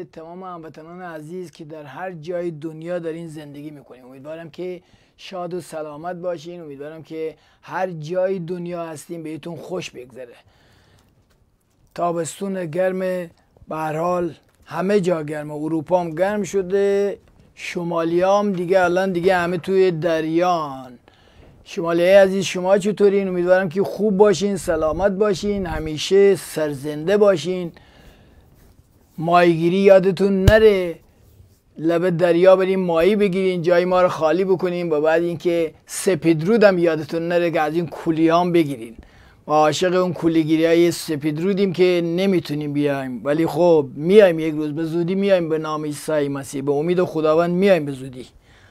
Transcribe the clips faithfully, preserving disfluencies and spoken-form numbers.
تمام هموطنان عزیز که در هر جای دنیا دارین زندگی میکنیم. امیدوارم که شاد و سلامت باشین. امیدوارم که هر جای دنیا هستین بهتون خوش بگذره. تابستون گرم به هر حال همه جا گرمه. اروپا هم گرم شده، شمالی هم دیگه الان دیگه همه توی دریان. شمالی عزیز شما چطورین؟ امیدوارم که خوب باشین، سلامت باشین، همیشه سرزنده باشین. ماهیگیری یادتون نره، لب دریا بریم ماهی بگیرین، جای ما رو خالی بکنین. و بعد اینکه سپیدرود هم یادتون نره که از این کولی هم بگیرین. ما عاشق اون کولیگیری های سپیدرودیم که نمیتونیم بیایم، ولی خب میایم، یک روز به زودی میایم به نام عیسی مسیح. به امید خداوند میایم به زودی.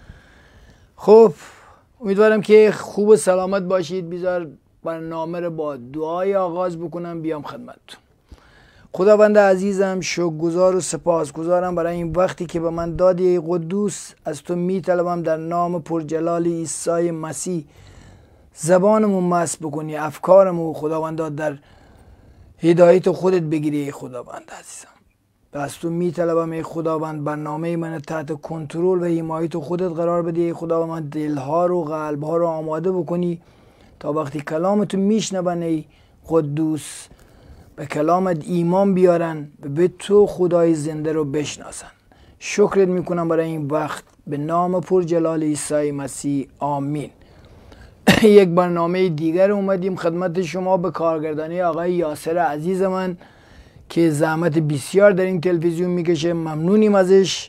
خب امیدوارم که خوب و سلامت باشید. بیزار برنامه رو با دعای آغاز بکنم بیام خدمتتون. خداوند عزیزم، شکرگزار و سپاسگزارم برای این وقتی که به من دادی. ای قدوس، از تو میطلبم در نام پرجلال عیسی مسیح زبانمو مست بکنی، افکارمو خداوندا در هدایت خودت بگیری. ای خداوند عزیزم، از تو میطلبم ای خداوند برنامه من تحت کنترل و حمایت خودت قرار بدی. ای خداوند دلها رو قلبها رو آماده بکنی تا وقتی کلامتو میشنون ای قدوس به کلامت ایمان بیارن و به تو خدای زنده رو بشناسن. شکرت میکنم برای این وقت به نام پرجلال عیسی مسیح، آمین. یک برنامه دیگر اومدیم خدمت شما به کارگردانی آقای یاسر عزیز من که زحمت بسیار در این تلویزیون میکشه. ممنونیم ازش.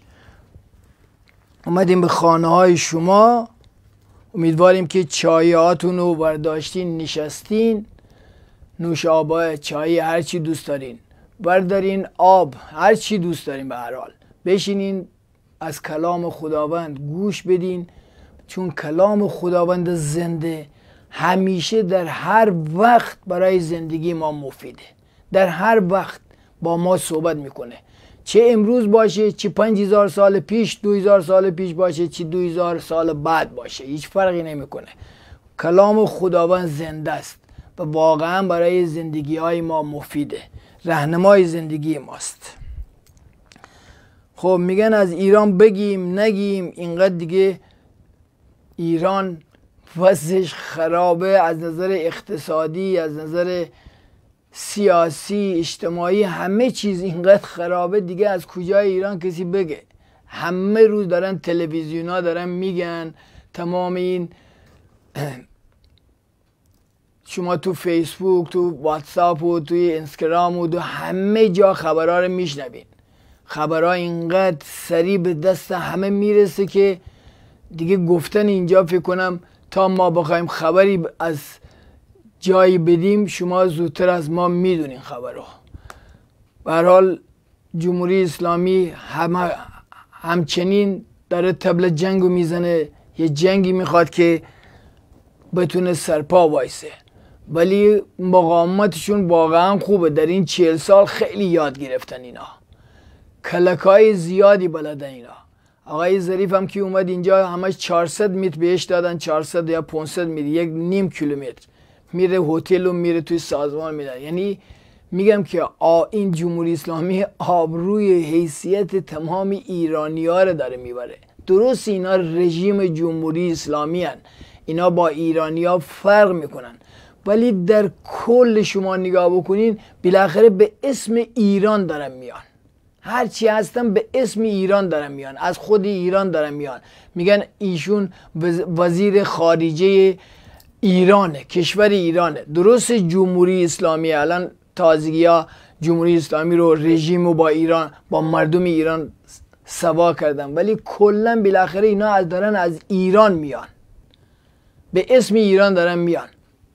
اومدیم به خانه های شما. امیدواریم که چایهاتون رو برداشتین، نشستین، نوشابه، چای، هر چی دوست دارین بردارین، آب، هر چی دوست دارین، به هر حال بشینین از کلام خداوند گوش بدین، چون کلام خداوند زنده همیشه در هر وقت برای زندگی ما مفیده. در هر وقت با ما صحبت میکنه، چه امروز باشه، چه پنج هزار سال پیش، دو هزار سال پیش باشه، چه دو هزار سال بعد باشه، هیچ فرقی نمیکنه. کلام خداوند زنده است و واقعا برای زندگی های ما مفیده، راهنمای زندگی ماست. خب میگن از ایران بگیم نگیم، اینقدر دیگه ایران وضعش خرابه، از نظر اقتصادی، از نظر سیاسی، اجتماعی، همه چیز اینقدر خرابه دیگه. از کجای ایران کسی بگه؟ همه روز دارن تلویزیون ها دارن میگن، تمام این شما تو فیسبوک، تو واتساپ و توی اینستاگرام و تو همه جا خبرها رو میشنوین. خبرها اینقدر سریع به دست همه میرسه که دیگه گفتن اینجا فکر کنم تا ما بخوایم خبری از جایی بدیم شما زودتر از ما میدونین خبرو. به هر حال جمهوری اسلامی هم همچنین داره طبل جنگو میزنه، یه جنگی میخواد که بتونه سرپا وایسه، ولی مقاومتشون واقعا خوبه. در این چهل سال خیلی یاد گرفتن اینا، کلکای زیادی بلدن اینا. آقای ظریف هم که اومد اینجا همش چهارصد متر بهش دادن، چهارصد یا پانصد متر، یک نیم کیلومتر میره هتل و میره توی سازمان میدن. یعنی میگم که این جمهوری اسلامی آبروی حیثیت تمام ایرانی ها رو داره میبره. درست اینا رژیم جمهوری اسلامی هن، اینا با ایرانی ها فرق میکنن، ولی در کل شما نگاه بکنین بالاخره به اسم ایران دارن میان. هرچی هستن به اسم ایران دارن میان، از خود ایران دارن میان. میگن ایشون وزیر خارجه ایرانه، کشور ایرانه. درست جمهوری اسلامی الان تازگی ها جمهوری اسلامی رو، رژیم رو با ایران، با مردم ایران سوا کردن، ولی کلا بالاخره اینا از دارن از ایران میان، به اسم ایران دارن میان.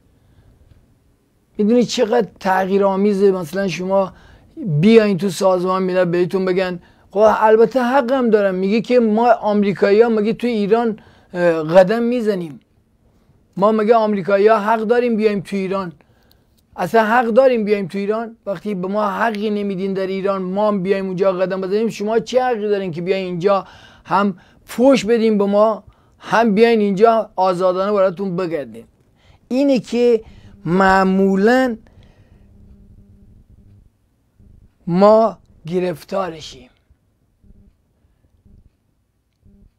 میدونی چقدر تغییر آمیزه؟ مثلا شما بیاین تو سازمان ملل بهتون بگن، خب البته حق هم دارم، میگه که ما آمریکایی ها مگه تو ایران قدم میزنیم؟ ما مگه آمریکایی ها حق داریم بیایم تو ایران؟ اصلا حق داریم بیایم تو ایران؟ وقتی به ما حقی نمیدین در ایران، ما هم بیایم اونجا قدم بزنیم، شما چه حقی دارین که بیاین اینجا هم فوش بدیم به ما، هم بیاین اینجا آزادانه براتون بگردین؟ اینه که معمولاً ما گرفتارشیم.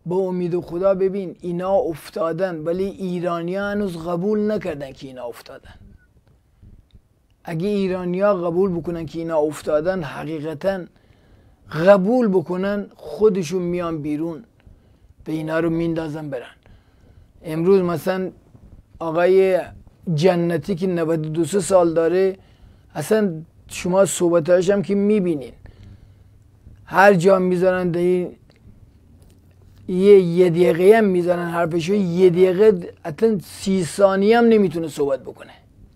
به امید خدا ببین اینا افتادن، ولی ایرانی‌ها هنوز قبول نکردن که اینا افتادن. اگه ایرانی‌ها قبول بکنن که اینا افتادن، حقیقتا قبول بکنن، خودشون میان بیرون به اینا رو میندازن برن. امروز مثلا آقای جنتی که نود و دو سال داره، اصلا شما صحبتاش هم که میبینین هر جا میذارن یه یه دقیقه هم میذارن حرفشو، یه دقیقه اصلا سی ثانیه هم نمیتونه صحبت بکنه.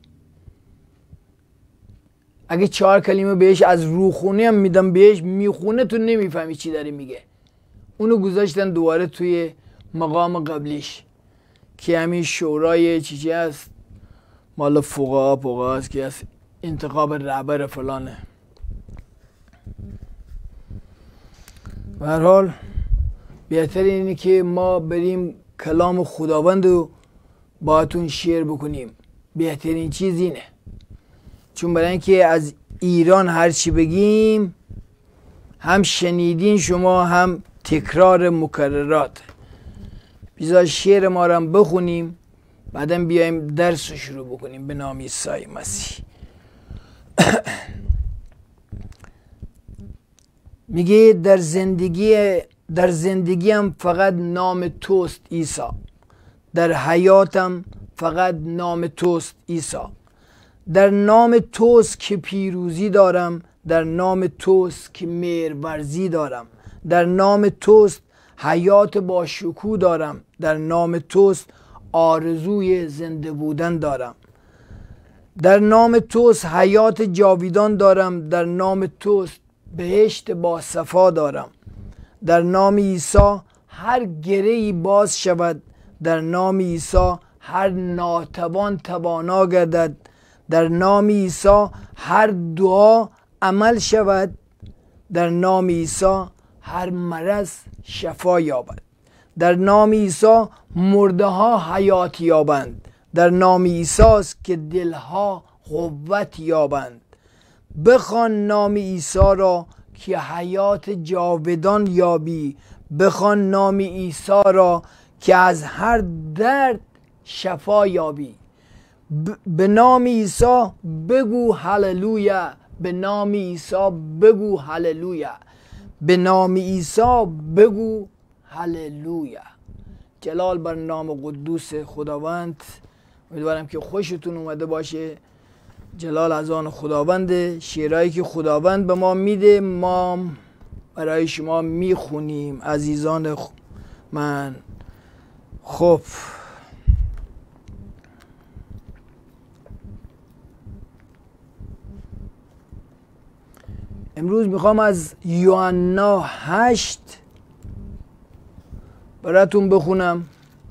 اگه چهار کلمه بهش از روخونه هم میدم بهش میخونه، تو نمیفهمی چی داره میگه. اونو گذاشتن دوباره توی مقام قبلیش که همین شورای چیزی هست مال فقها فقها هست که از انتخاب رهبر فلانه. به هر حال بهتر اینه که ما بریم کلام خداوند رو باهاتون شیر بکنیم. بهترین چیز اینه، چون برای اینکه از ایران هر چی بگیم هم شنیدین شما، هم تکرار مکررات. بیزا شعر ما رو هم بخونیم، بعدم بیایم درس رو شروع بکنیم به نام عیسی مسیح. میگه در زندگی در زندگیم فقط نام توست عیسی، در حیاتم فقط نام توست عیسی. در نام توست که پیروزی دارم، در نام توست که مهرورزی دارم، در نام توست حیات با شکوه دارم، در نام توست آرزوی زنده بودن دارم، در نام توست حیات جاویدان دارم، در نام توست بهشت با صفا دارم، در نام عیسی هر گره‌ای باز شود، در نام عیسی هر ناتوان توانا گردد، در نام عیسی هر دعا عمل شود، در نام عیسی هر مرض شفا یابد، در نام عیسی مرده ها حیات یابند، در نام عیسی است که دلها قوت یابند. بخوان نام عیسی را که حیات جاودان یابی، بخوان نام عیسی را که از هر درد شفا یابی. به نام عیسی بگو هللویا، به نام عیسی بگو هللویا، به نام عیسی بگو هللویا. جلال بر نام قدوس خداوند. امیدوارم که خوشتون اومده باشه. جلال از آن خداوند. شعرهایی که خداوند به ما میده ما برای شما میخونیم عزیزان من. خب امروز میخوام از یوحنا هشت براتون بخونم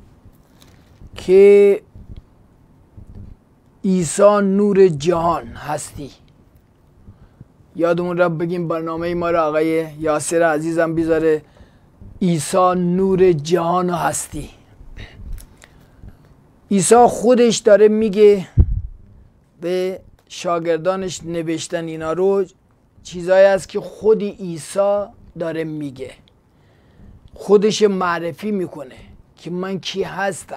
که عیسی نور جهان هستی. یادمون رفت بگیم برنامه ما را آقای یاسر عزیزم بیذاره. عیسی نور جهان هستی. عیسی خودش داره میگه، به شاگردانش نوشتن اینا رو، چیزایی هست که خود عیسی داره میگه، خودش معرفی میکنه که من کی هستم.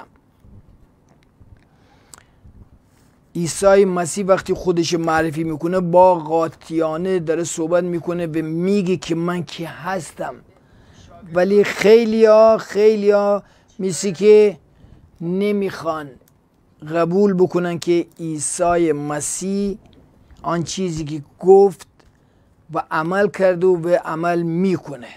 عیسی مسیح وقتی خودش معرفی میکنه با قاطعانه داره صحبت میکنه و میگه که من کی هستم. ولی خیلی ها خیلی ها میسی که نمیخوان قبول بکنن که عیسی مسیح آن چیزی که گفت و عمل کرد و به عمل میکنه.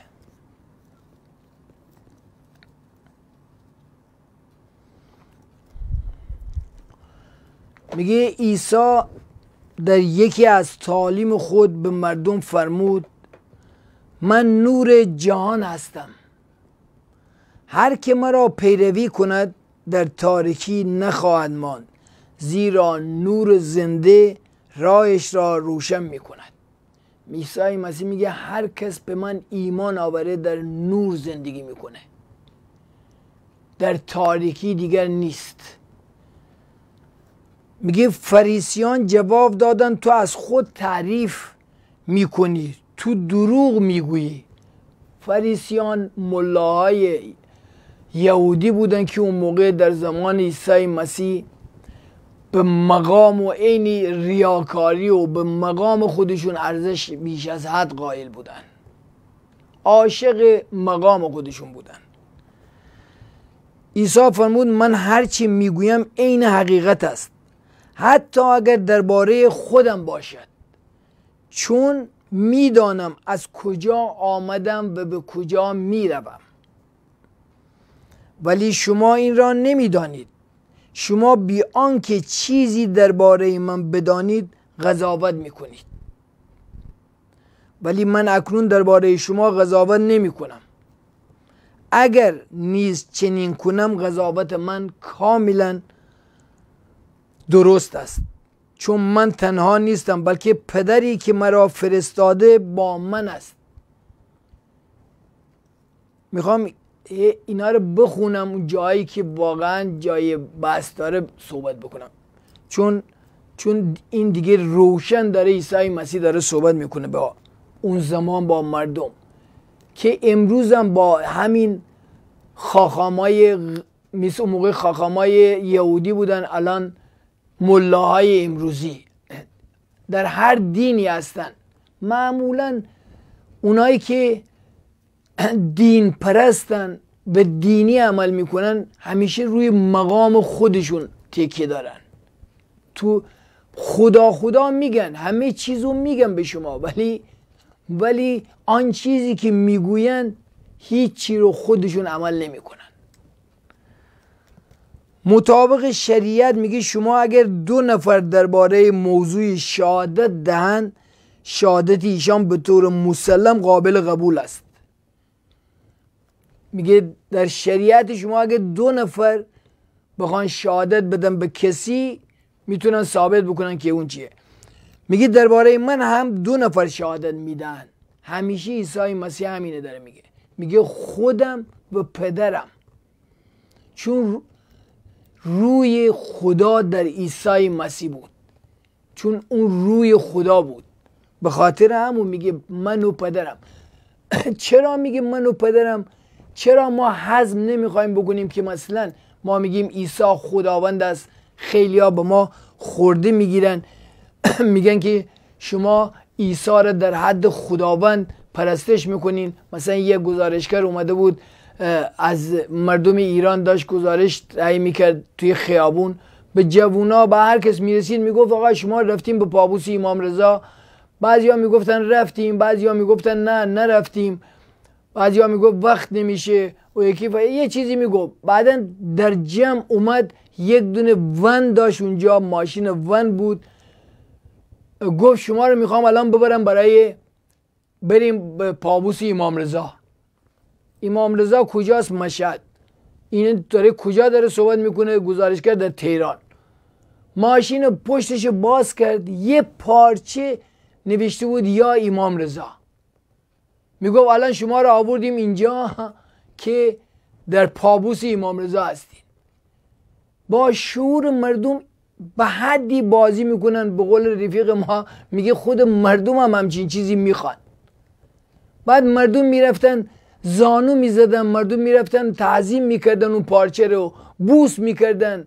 میگه عیسی در یکی از تعالیم خود به مردم فرمود من نور جهان هستم، هر که مرا پیروی کند در تاریکی نخواهد ماند، زیرا نور زنده راهش را روشن میکند. عیسی مسیح میگه هر کس به من ایمان آوره در نور زندگی میکنه، در تاریکی دیگر نیست. میگه فریسیان جواب دادن تو از خود تعریف میکنی، تو دروغ میگویی. فریسیان ملاهای یهودی بودن که اون موقع در زمان عیسی مسیح به مقام و عین ریاکاری و به مقام خودشون ارزش بیش از حد قائل بودن، عاشق مقام خودشون بودن. عیسی فرمود من هرچی میگویم عین حقیقت است، حتی اگر درباره خودم باشد، چون میدانم از کجا آمدم و به کجا میروم. ولی شما این را نمیدانید. شما بی آنکه چیزی درباره من بدانید قضاوت میکنید. ولی من اکنون درباره شما قضاوت نمی کنم. اگر نیز چنین کنم قضاوت من کاملا درست است، چون من تنها نیستم بلکه پدری که مرا فرستاده با من است. میخوام اینا رو بخونم اون جایی که واقعا جای بحث داره صحبت بکنم، چون چون این دیگه روشن داره عیسی مسیح داره صحبت میکنه با اون زمان با مردم که امروز هم با همین خاخامای مثل اون موقع خاخامای یهودی بودن، الان ملاهای امروزی در هر دینی هستن. معمولا اونایی که دین پرستن و دینی عمل میکنن همیشه روی مقام خودشون تکیه دارن، تو خدا خدا میگن، همه چیزو میگن به شما، ولی ولی آن چیزی که میگوین هیچ چی رو خودشون عمل نمیکنن. مطابق شریعت میگه شما اگر دو نفر درباره موضوع شهادت دهند، شهادت ایشان به طور مسلم قابل قبول است. میگه در شریعت شما اگر دو نفر بخوان شهادت بدن به کسی میتونن ثابت بکنن که اون چیه. میگه درباره من هم دو نفر شهادت میدن. همیشه عیسی مسیح همینه داره میگه، میگه خودم و پدرم، چون روی خدا در عیسی مسیح بود، چون اون روی خدا بود، به خاطر همون میگه من و پدرم. چرا میگه من و پدرم؟ چرا ما هضم نمیخوایم بکنیم که مثلا ما میگیم عیسی خداوند است، خیلی ها به ما خورده میگیرن میگن که شما عیسی را در حد خداوند پرستش میکنین. مثلا یه گزارشگر اومده بود از مردم ایران، داشت گزارش تهیه میکرد توی خیابون، به جوونا به هر کس میرسید میگفت آقا شما رفتیم به پابوس امام رضا؟ بعضیا میگفتن رفتیم، بعضیا میگفتن نه نرفتیم، بعضیا میگفت وقت نمیشه و یکی و یه چیزی میگفت. بعدا در جمع اومد یک دونه ون داشت اونجا، ماشین ون بود، گفت شما رو میخوام الان ببرم برای بریم به پابوس امام رضا. امام رضا کجاست؟ مشهد. این داره کجا داره صحبت میکنه؟ گزارشگر در تهران. ماشین پشتش باز کرد، یه پارچه نوشته بود یا امام رضا. میگفت الان شما رو آوردیم اینجا که در پابوس امام رضا هستین. با شعور مردم به حدی بازی میکنن، به قول رفیق ما میگه خود مردم هم همچین چیزی میخوان. بعد مردم میرفتن زانو میزدن، مردم میرفتن تعظیم میکردن، اون پارچه رو بوس میکردن.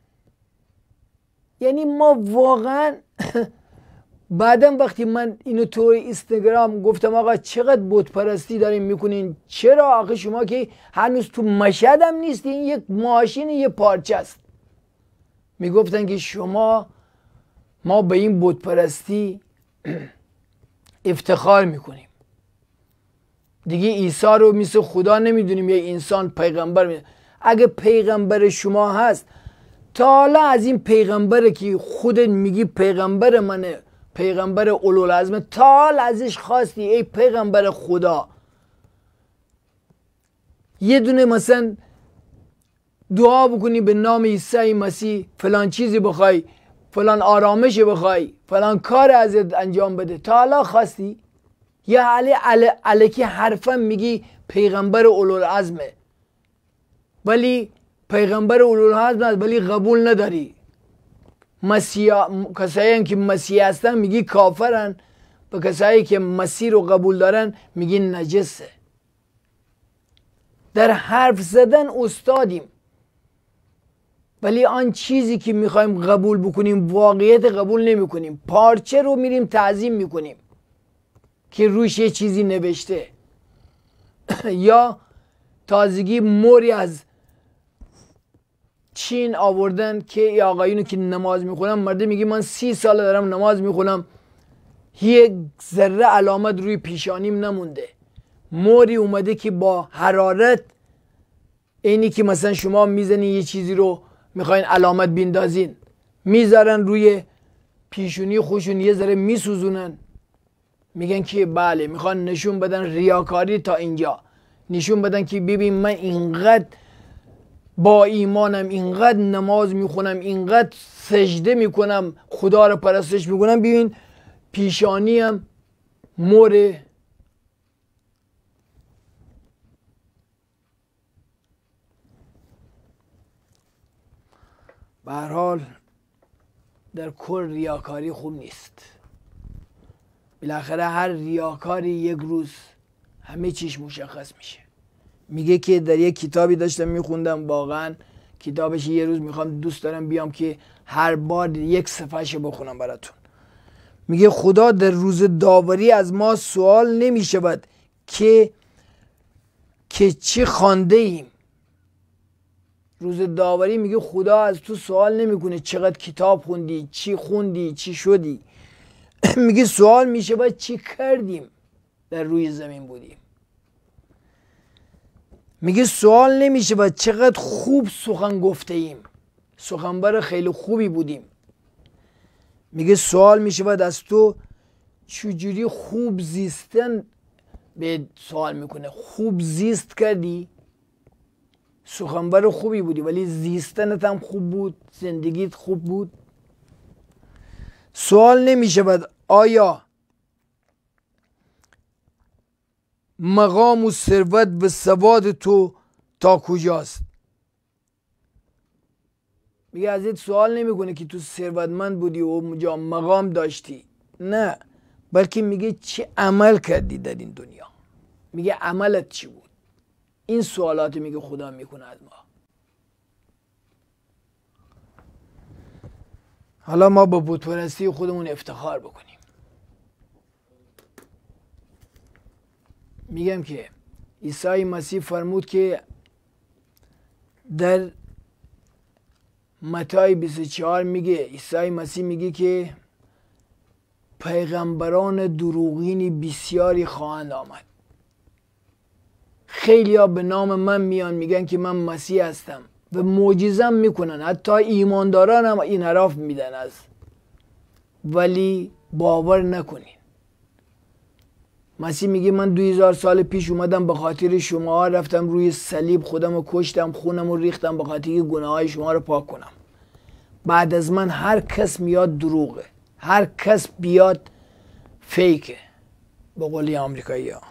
یعنی ما واقعا بعدم وقتی من اینو تو اینستاگرام گفتم آقا چقدر بت پرستی دارین میکنین، چرا آقا شما که هنوز تو مشهد هم نیستین، یک ماشین یه پارچه است. میگفتن که شما ما به این بت پرستی افتخار میکنیم دیگه، عیسی رو مثل خدا نمیدونیم، یه انسان پیغمبر میدونیم. اگه پیغمبر شما هست، تا حالا از این پیغمبره که خودت میگی پیغمبر منه، پیغمبر اولوالعزم، تا حالا ازش خواستی ای پیغمبر خدا یه دونه مثلا دعا بکنی به نام عیسی مسیح، فلان چیزی بخوای، فلان آرامش بخوای، فلان کار ازت انجام بده، تا حالا خواستی؟ یا علی علی علیکی حرفا میگی پیغمبر اولوالعزمه، ولی پیغمبر اولوالعزم است ولی قبول نداری. مسیح، کسایی که مسیح هستن میگی کافرن، و کسایی که مسیح رو قبول دارن میگی نجسه. در حرف زدن استادیم، ولی آن چیزی که میخوایم قبول بکنیم واقعیت قبول نمی کنیم. پارچه رو میریم تعظیم میکنیم که روش یه چیزی نوشته. یا تازگی موری از چین آوردن که ای آقایونو که نماز میخونن، مرده میگه من سی ساله دارم نماز میخونم، یک ذره علامت روی پیشانیم نمونده. موری اومده که با حرارت، اینی که مثلا شما میزنین یه چیزی رو میخواین علامت بیندازین، میذارن روی پیشونی خوشون یه ذره میسوزونن، میگن که بله میخوان نشون بدن ریاکاری تا اینجا، نشون بدن که ببین من اینقدر با ایمانم، اینقدر نماز میخونم، اینقدر سجده میکنم، خدا رو پرستش میکنم، ببین پیشانیم موره. به هر حال در کل ریاکاری خوب نیست. بالاخره هر ریاکاری یک روز همه چیش مشخص میشه. میگه که در یک کتابی داشتم میخوندم، واقعا کتابش یه روز میخوام دوست دارم بیام که هر بار یک صفحه‌شو بخونم براتون. میگه خدا در روز داوری از ما سوال نمیشود که که چی خوانده ایم. روز داوری میگه خدا از تو سوال نمیکنه چقدر کتاب خوندی، چی خوندی، چی شدی. میگه سوال میشه باید چی کردیم در روی زمین بودیم. میگه سوال نمیشه باید چقدر خوب سخن گفته ایم، سخنبر خیلی خوبی بودیم. میگه سوال میشه باید از تو چجوری خوب زیستن به سوال میکنه. خوب زیست کردی، سخنبر خوبی بودی، ولی زیستنت هم خوب بود، زندگیت خوب بود. سوال نمیشه باید آیا مقام و ثروت و سواد تو تا کجاست. میگه ازت سوال نمیکنه که تو ثروتمند بودی و اونجا مقام داشتی، نه، بلکه میگه چه عمل کردی در این دنیا، میگه عملت چی بود. این سوالات میگه خدا میکنه از ما. حالا ما با بت پرستی خودمون افتخار بکنیم. میگم که عیسی مسیح فرمود که در متی بیست و چهار میگه، عیسی مسیح میگه که پیغمبران دروغین بسیاری خواهند آمد. خیلی ها به نام من میان میگن که من مسیح هستم و معجزه میکنن، حتی ایمانداران هم این حرف میدن از، ولی باور نکنین. مسیح میگه من دو هزار سال پیش اومدم به خاطر شما، رفتم روی صلیب خودم رو کشتم، خونم رو ریختم به خاطر گناه های شما رو پاک کنم. بعد از من هر کس میاد دروغه، هر کس بیاد فیکه، به قولی آمریکایی ها.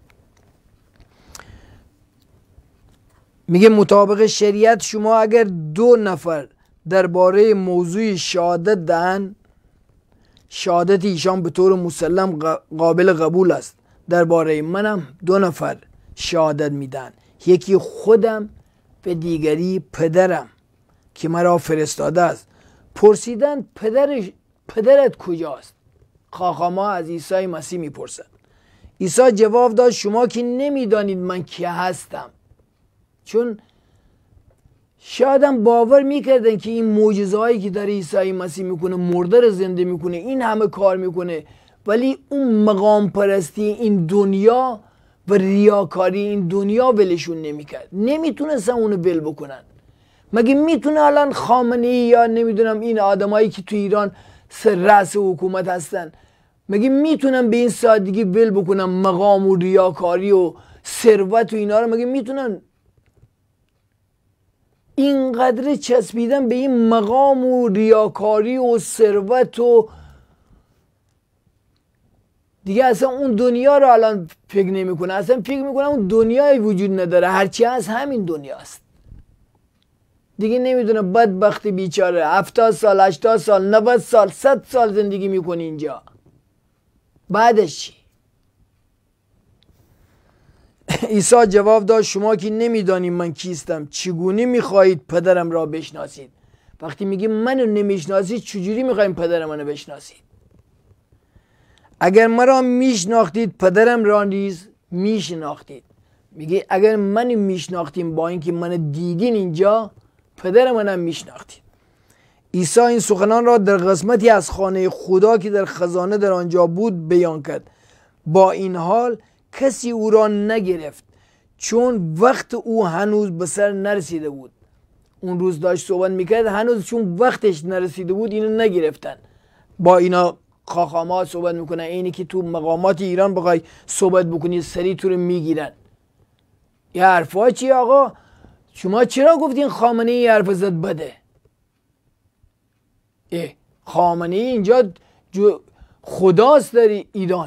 میگه مطابق شریعت شما اگر دو نفر درباره موضوع شهادت دهن، شهادت ایشان به طور مسلم قابل قبول است. درباره منم دو نفر شهادت میدن، یکی خودم و دیگری پدرم که مرا فرستاده است. پرسیدن پدرش پدرت کجاست؟ خاخاما از عیسی مسیح میپرسند. عیسی جواب داد شما که نمیدانید من کی هستم. چون شایدم باور میکردن که این معجزه هایی که در عیسی مسیح میکنه، مرده رو زنده میکنه، این همه کار میکنه، ولی اون مقام پرستی این دنیا و ریاکاری این دنیا ولشون نمیکرد. نمیتونستن اونو ول بکنن. مگه میتونه الان خامنه ای یا نمیدونم این آدمایی که تو ایران سر رأس حکومت هستن، مگه میتونن به این سادگی ول بکنن مقام و ریاکاری و ثروت و اینا رو؟ مگه میتونن؟ اینقدر چسبیدن به این مقام و ریاکاری و ثروت و دیگه اصلا اون دنیا رو الان فکر نمیکنه، اصلا فکر میکنه اون دنیای وجود نداره، هرچی هست همین دنیاست دیگه. نمیدونه بدبخت بیچاره هفتاد سال، هشتاد سال، نود سال، صد سال زندگی میکنه اینجا، بعدش چی؟ عیسی جواب داد شما که نمیدانید من کیستم چگونه میخواهید پدرم را بشناسید؟ وقتی میگی منو نمیشناسید چجوری میخواید پدر منو بشناسید؟ اگر مرا میشناختید پدرم را نیز میشناختید. میگه اگر منو میشناختیم با اینکه من دیدین اینجا پدر منم میشناختید. عیسی این سخنان را در قسمتی از خانه خدا که در خزانه در آنجا بود بیان کرد. با این حال کسی او را نگرفت چون وقت او هنوز به سر نرسیده بود. اون روز داشت صحبت میکرد، هنوز چون وقتش نرسیده بود اینو نگرفتن. با اینا خاخامات صحبت میکنن، اینی که تو مقامات ایران بخوای صحبت بکنی سری تو رو میگیرن. یه حرفا چی آقا؟ شما چرا گفتین خامنه ای حرف زد بده؟ اه خامنه ای اینجا جو خداست در ایران.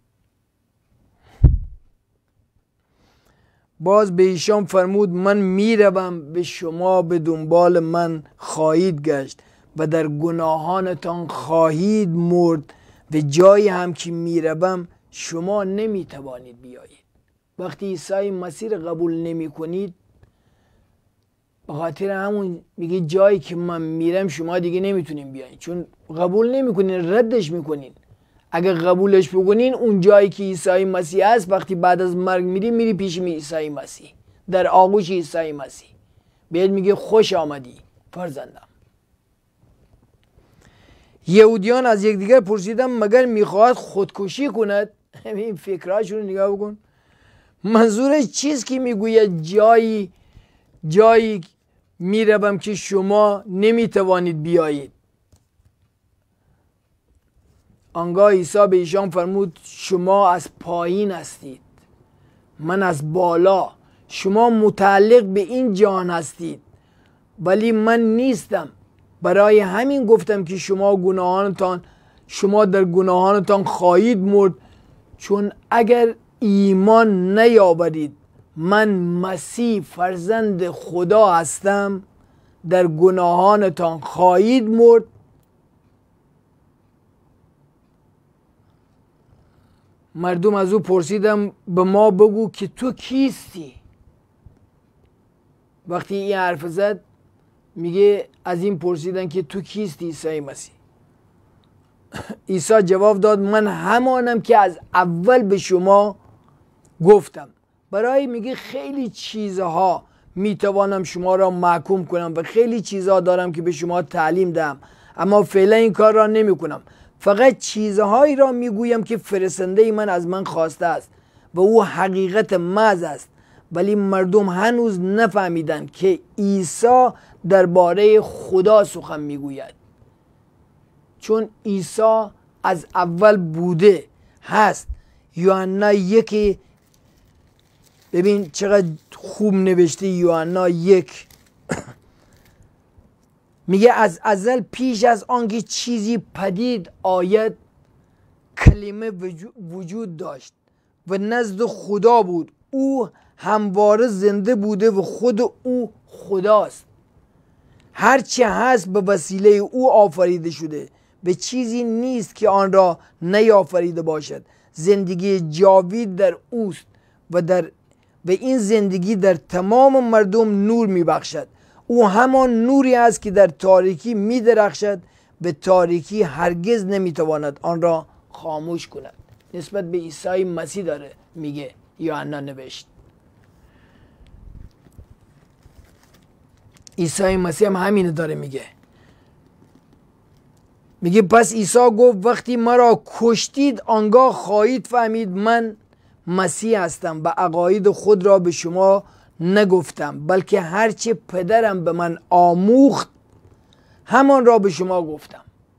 باز به ایشان فرمود من میروم به شما به دنبال من خواهید گشت و در گناهانتان خواهید مرد و جایی هم که میروم شما نمیتوانید بیایید. وقتی عیسی مسیح قبول نمی کنید به خاطر همون میگه جایی که من میرم شما دیگه نمیتونین بیایید، چون قبول نمیکنین، ردش میکنین. اگه قبولش بکنین اون جایی که عیسی مسیح است وقتی بعد از مرگ میری میری پیش عیسی مسیح در آغوش عیسی مسیح بهت میگه خوش آمدی فرزندم. یهودیان از یکدیگر پرسیدن مگر میخواهد خودکشی کند؟ این فکرهاشون رو نگاه بکن. منظورش چیست که میگوید جایی جایی میروم که شما نمیتوانید بیایید؟ آنگاه عیسی به ایشان فرمود شما از پایین هستید من از بالا. شما متعلق به این جهان هستید ولی من نیستم. برای همین گفتم که شما گناهانتان شما در گناهانتان خواهید مرد، چون اگر ایمان نیاورید من مسیح فرزند خدا هستم در گناهانتان خواهید مرد. مردم از او پرسیدم به ما بگو که تو کیستی؟ وقتی این حرف زد میگه از این پرسیدن که تو کیستی عیسی مسیح؟ عیسی جواب داد من همانم که از اول به شما گفتم. برای میگه خیلی چیزها میتوانم شما را محکوم کنم و خیلی چیزها دارم که به شما تعلیم دهم، اما فعلا این کار را نمی کنم. فقط چیزهایی را میگویم که فرستنده من از من خواسته است و او حقیقت محض است، ولی مردم هنوز نفهمیدند که عیسی درباره خدا سخن میگوید. چون عیسی از اول بوده هست. یوحنا یک، ببین چقدر خوب نوشته یوحنا یک میگه از ازل پیش از آنکه چیزی پدید آید کلمه وجود داشت و نزد خدا بود. او همواره زنده بوده و خود او خداست. هرچه هست به وسیله او آفریده شده و چیزی نیست که آن را نیافریده باشد. زندگی جاوید در اوست و در و این زندگی در تمام مردم نور میبخشد. او همان نوری است که در تاریکی میدرخشد و تاریکی هرگز نمیتواند آن را خاموش کند. نسبت به عیسی مسیح داره میگه یوحنا نوشت. عیسی مسیح هم همینه داره میگه. میگه پس عیسی گفت وقتی مرا کشتید آنگاه خواهید فهمید من مسیح هستم و عقاید خود را به شما نگفتم، بلکه هرچه پدرم به من آموخت همان را به شما گفتم.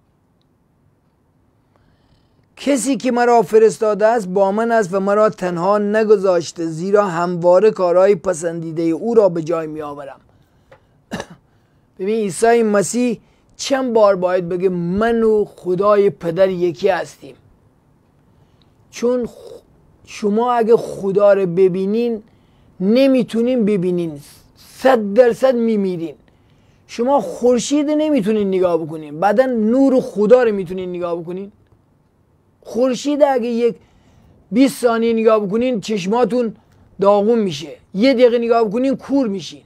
کسی که مرا فرستاده است با من است و مرا تنها نگذاشته، زیرا همواره کارهای پسندیده او را به جای می آورم. ببین عیسی مسیح چند بار باید بگه من و خدای پدر یکی هستیم. چون شما اگه خدا رو ببینین نمیتونین ببینین، صد درصد میمیرین. شما خورشید نمیتونین نگاه بکنین، بعدا نور خدا رو میتونین نگاه بکنین. خورشید اگه یک بیست ثانیه نگاه بکنین چشماتون داغون میشه. یه دقیقه نگاه بکنین کور میشین.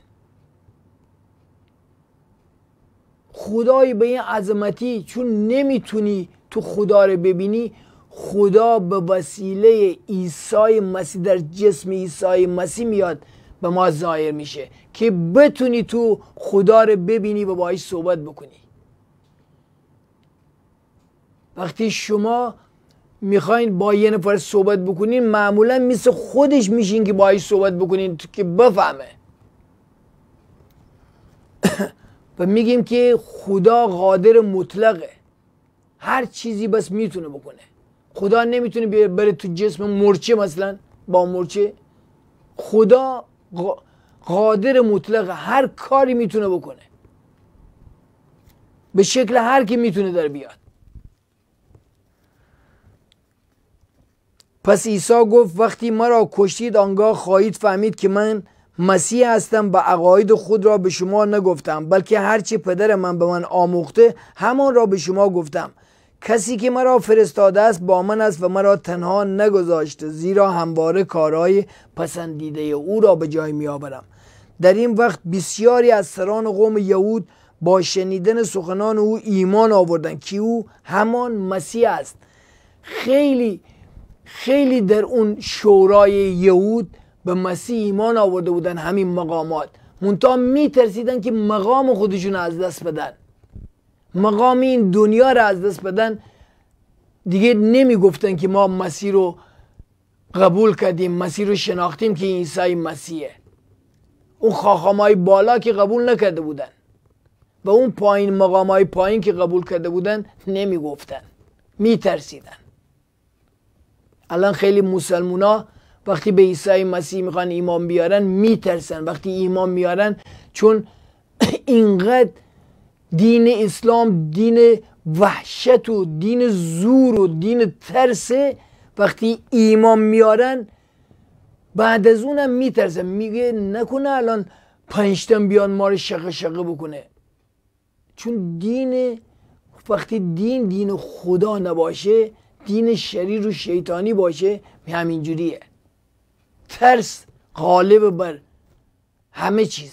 خدای به این عظمتی چون نمیتونی تو خدا رو ببینی، خدا به وسیله عیسی مسیح در جسم عیسی مسیح میاد به ما ظاهر میشه که بتونی تو خدا رو ببینی و باهاش صحبت بکنی. وقتی شما میخواین با یه نفر صحبت بکنین معمولا مثل خودش میشین که باهاش صحبت بکنین که بفهمه. و میگیم که خدا قادر مطلقه، هر چیزی بس میتونه بکنه. خدا نمیتونه بره تو جسم مرچه مثلا با مرچه. خدا قادر مطلقه، هر کاری میتونه بکنه به شکل هر کی میتونه در بیاد. پس عیسی گفت وقتی مرا کشتید آنگاه خواهید فهمید که من مسیح هستم و عقاید خود را به شما نگفتم، بلکه هرچه پدر من به من آموخته همان را به شما گفتم. کسی که مرا فرستاده است با من است و مرا تنها نگذاشته، زیرا همواره کارهای پسندیده او را به جای می آورم. در این وقت بسیاری از سران قوم یهود با شنیدن سخنان او ایمان آوردند که او همان مسیح است. خیلی خیلی در اون شورای یهود به مسیح ایمان آورده بودن، همین مقامات، منتها میترسیدن که مقام خودشون از دست بدن، مقام این دنیا رو از دست بدن. دیگه نمیگفتن که ما مسیح رو قبول کردیم، مسیح رو شناختیم که عیسی مسیحه. اون خاخامای بالا که قبول نکرده بودن و اون پایین مقامای پایین که قبول کرده بودن نمیگفتن، میترسیدن. الان خیلی مسلمونا وقتی به عیسی مسیح میخوان ایمان بیارن میترسن وقتی ایمان میارن، چون اینقدر دین اسلام دین وحشت و دین زور و دین ترسه. وقتی ایمان میارن بعد از اونم میترسن، میگه نکنه الان پنجتن بیان ما رو شقه شقه بکنه. چون دین وقتی دین دین خدا نباشه، دین شریر و شیطانی باشه، همینجوریه. ترس غالب بر همه چیزه.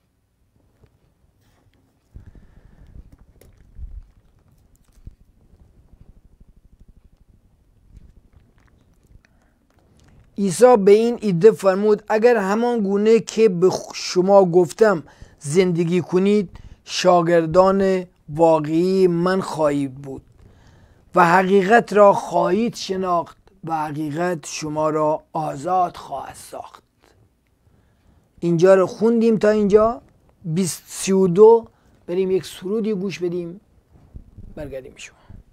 عیسی به این ایده فرمود اگر همان گونه که به شما گفتم زندگی کنید شاگردان واقعی من خواهید بود و حقیقت را خواهید شناخت و حقیقت شما را آزاد خواهد ساخت. اینجا رو خوندیم تا اینجا بیست سی و دو. بریم یک سرودی گوش بدیم برگردیم شما.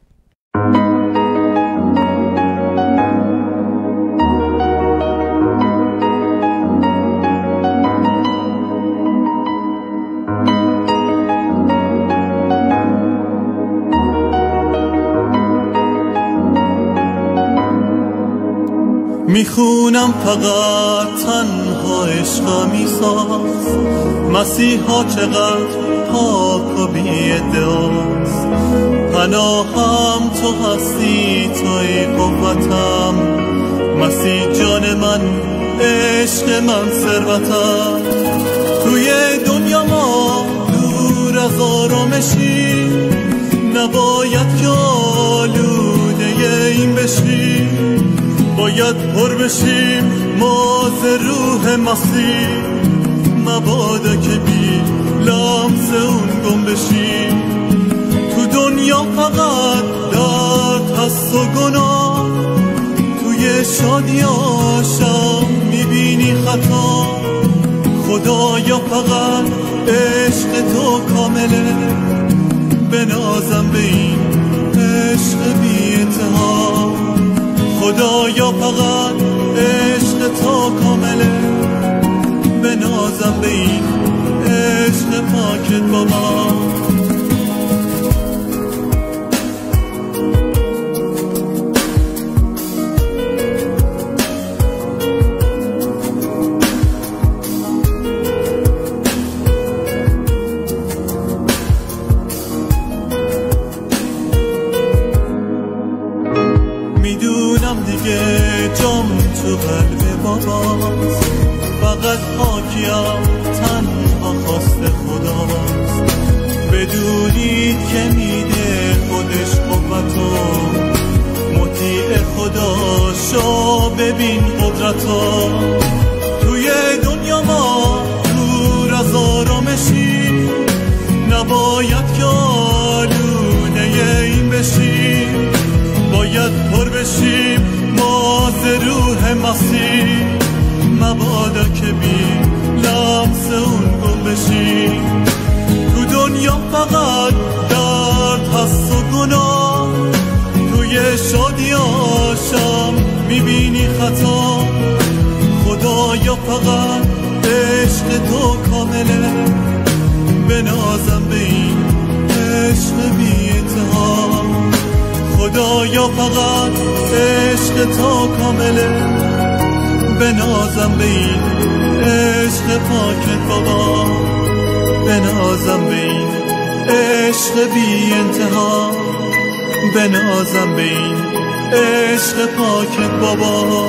میخونم فقط تنها عشقا میساز، مسیحا چقدر پاک و بی ادعاست. پناهم تو هستی توی قوتم، مسیح جان من عشق من ثروتم. توی دنیا ما دور از آرامشی، نباید که آلوده این بشی، باید پر بشیم ما ز روح مسیح، مبادا که بی لمس اون گم بشیم. تو دنیا فقط درد هست و گناه، توی شادیاشم میبینی خطا. خدایا فقط عشق تو کامله، بنازم به این عشق بی انتها. خدایا فقط عشق تو کامله، بنازم به این عشق پاکت بابا. میدونم دیگه جام تو قلب باباست، فقط حاکیم تنها خواست خداست. بدونید که میده خودش قوتو، مطیع خدا شو ببین قدرتو. توی دنیا ما دور از آرامشی، نباید که آلوده این بشیم، باید پر بشیم ما ز روح مسیح. مبادا که بی لمس اون گم بشیم. تو دنیا فقط درد هست و گناه، توی شادی آشم میبینی خطا. خدایا فقط عشق تو کامله، بنازم به این عشق بی انتها. خدایا فقط عشق تو کامله، بنازم به این عشق پاکت بابا. بنازم به این عشق بی انتها، بنازم به این عشق پاکت بابا.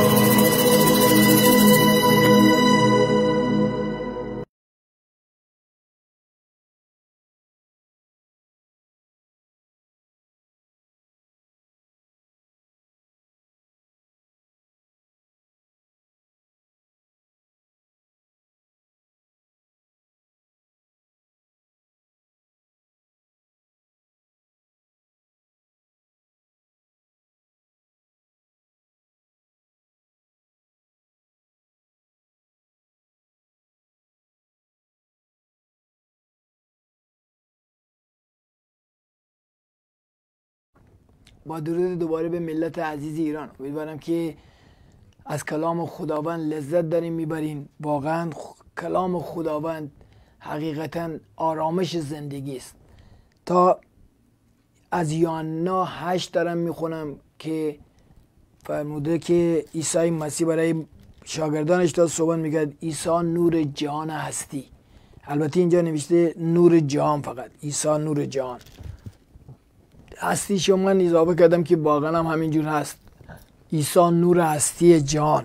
با درود دوباره به ملت عزیز ایران. امیدوارم که از کلام خداوند لذت داریم میبرین. واقعا کلام خداوند حقیقتا آرامش زندگی است. تا از یوحنا هشت دارم میخونم که فرموده که عیسی مسیح برای شاگردانش تا صحبت میکرد عیسی نور جهان هستی. البته اینجا نوشته نور جهان، فقط عیسی نور جهان هستی. شما من اضافه کردم که واقعا هم همینجور هست، عیسی نور هستی جهان.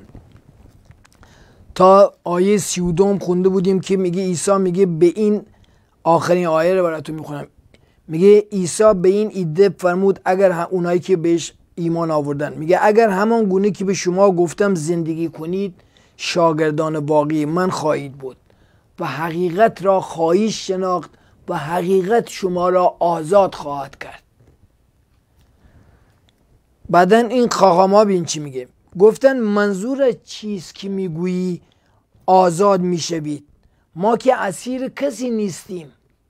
تا آیه سی و دو خونده بودیم که میگه عیسی میگه به این، آخرین آیه رو براتون میخونم، میگه عیسی به این ایده فرمود اگر اونایی که بهش ایمان آوردن، میگه اگر همان گونه که به شما گفتم زندگی کنید شاگردان واقعی من خواهید بود و حقیقت را خواهید شناخت و حقیقت شما را آزاد خواهد کرد. بعدن این خاقاما بین چی میگه، گفتن منظور چیست که میگویی آزاد میشوید؟ ما که اسیر کسی نیستیم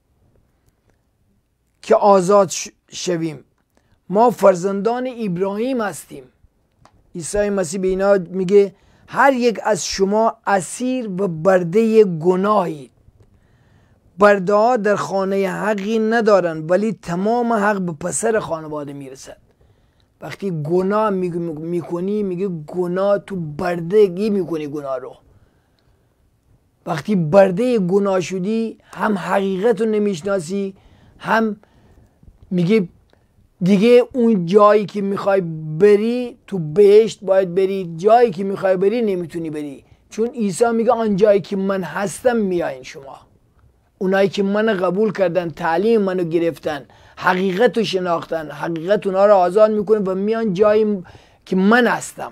که آزاد شویم، ما فرزندان ابراهیم هستیم. عیسی مسیح به اینا میگه هر یک از شما اسیر و برده گناهید. برده ها در خانه حقی ندارن ولی تمام حق به پسر خانواده میرسد. وقتی گناه میکنی میگه گناه تو بردگی میکنی گناه رو. وقتی برده گناه شدی هم حقیقت رو نمیشناسی، هم میگه دیگه اون جایی که میخوای بری تو بهشت باید بری، جایی که میخوای بری نمیتونی بری، چون عیسی میگه آن جایی که من هستم میایین شما. اونایی که من قبول کردن، تعلیم منو گرفتن، حقیقت رو شناختن، حقیقت اونا رو آزاد میکنه و میان جایی که من هستم.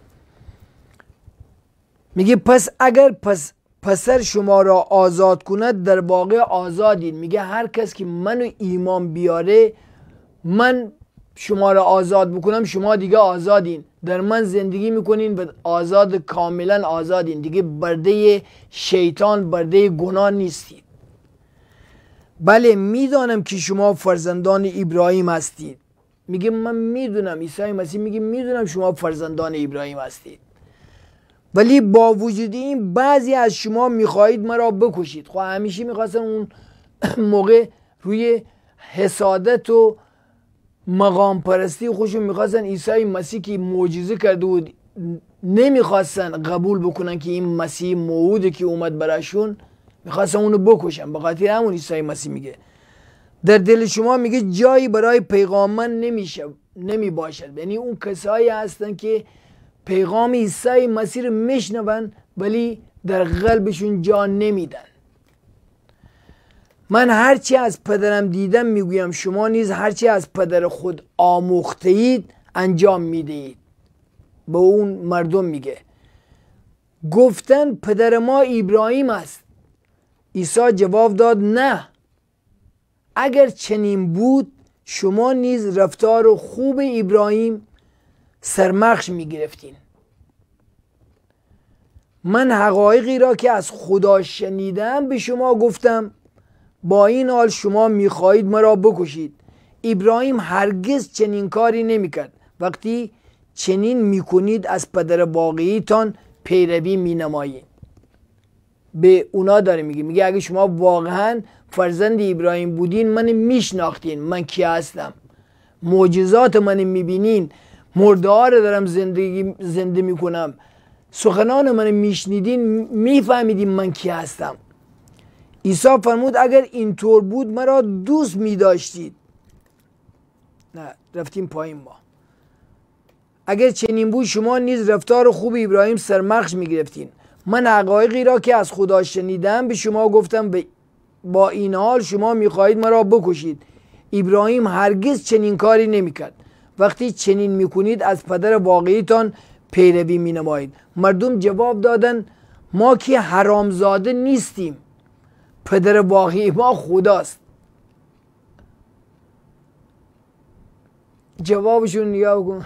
میگه پس اگر پس پسر شما را آزاد کند در واقع آزادین. میگه هر کس که منو ایمان بیاره، من شما را آزاد بکنم، شما دیگه آزادین، در من زندگی میکنین و آزاد، کاملا آزادین، دیگه برده شیطان، برده گناه نیستید. بله میدانم که شما فرزندان ابراهیم هستید. میگه من میدونم، عیسی مسیح میگه میدونم شما فرزندان ابراهیم هستید، ولی با وجود این بعضی از شما میخواهید مرا بکشید. خب همیشه میخواستن اون موقع روی حسادت و مقام پرستی خودشون میخواستن عیسی مسیح که معجزه کرده بود نمیخواستن قبول بکنن که این مسیح موعوده که اومد براشون، میخواستن اونو بکشن. به خاطر همون عیسی مسیح میگه در دل شما میگه جایی برای پیغام من نمیشه نمی باشد. یعنی اون کسایی هستن که پیغام عیسی مسیح رو میشنون ولی در قلبشون جا نمیدن. من هرچی از پدرم دیدم میگویم شما نیز هرچی از پدر خود آموخته اید انجام میدهید. به اون مردم میگه. گفتن پدر ما ابراهیم است. عیسی جواب داد نه، اگر چنین بود شما نیز رفتار خوب ابراهیم سرمخش میگرفتین. من حقایقی را که از خدا شنیدم به شما گفتم، با این حال شما میخواهید مرا بکشید. ابراهیم هرگز چنین کاری نمیکرد. وقتی چنین میکنید از پدر واقعیتان پیروی مینمایید. به اونا داره میگه، میگه اگه شما واقعا فرزند ابراهیم بودین من میشناختین من کی هستم، معجزات من میبینین، مرده ها رو دارم زندگی زنده میکنم، سخنان من میشنیدین میفهمیدین من کی هستم. عیسی فرمود اگر اینطور بود مرا دوست میداشتید. نه رفتیم پایین. ما اگر چنین بود شما نیز رفتار خوب ابراهیم سرمخش میگرفتین. من حقایقی را که از خدا شنیدم به شما گفتم، با این حال شما میخواهید مرا بکشید. ابراهیم هرگز چنین کاری نمیکرد. وقتی چنین میکنید از پدر واقعیتان پیروی مینمایید. مردم جواب دادن ما که حرامزاده نیستیم، پدر واقعی ما خداست. جوابشون نگاه کن.